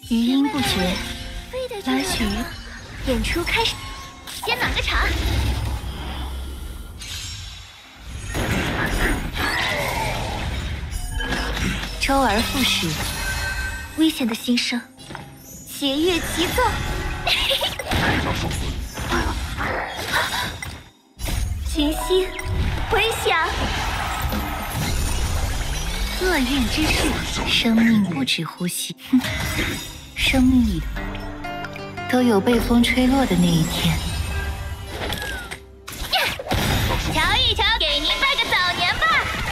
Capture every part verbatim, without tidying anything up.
余音不绝，来许演出开始。 先暖个场。 周而复始，危险的心声，节乐齐奏。群星回响，厄运之势，生命不止呼吸，哼，生命里的都有被风吹落的那一天。 瞧一瞧，给您拜个早年吧。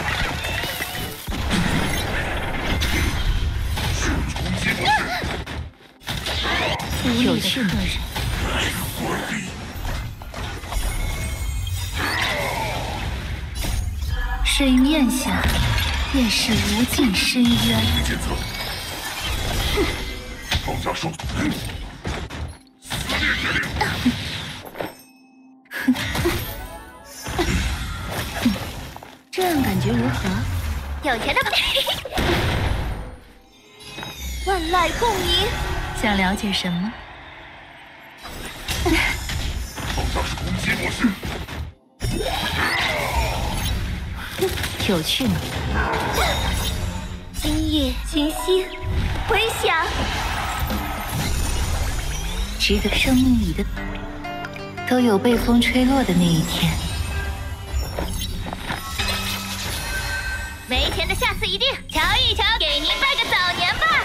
有趣的客人。水面下便是无尽深渊。 放下手！ 这样感觉如何？ 有钱的万籁共鸣。 想了解什么？ 放下是攻击模式。 有趣吗？ 今夜群星回响， 值得生命里的都有被风吹落的那一天。 没钱的下次一定瞧一瞧，给您拜个早年吧。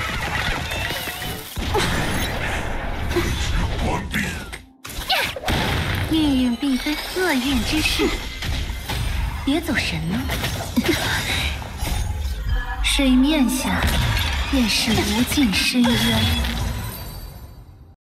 关闭。 命运必非厄运之势，别走神了。水面下便是无尽深渊。